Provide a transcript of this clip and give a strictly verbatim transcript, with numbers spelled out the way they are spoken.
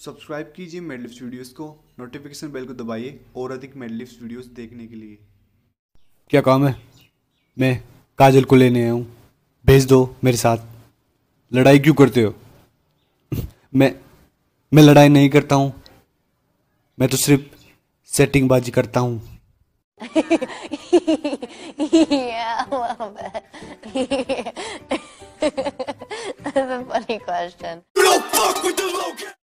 Subscribe कीजिए मैडलिप्स videos को, नोटिफिकेशन बेल को दबाइए और अधिक मैडलिप्स वीडियोस देखने के लिए। क्या काम है? मैं काजल को लेने आया हूँ, भेज दो मेरे साथ। लड़ाई क्यों करते हो? मैं मैं लड़ाई नहीं करता हूँ, मैं तो सिर्फ सेटिंग बाजी करता हूँ। Yeah, a little bit. That's a funny question. You don't fuck with the low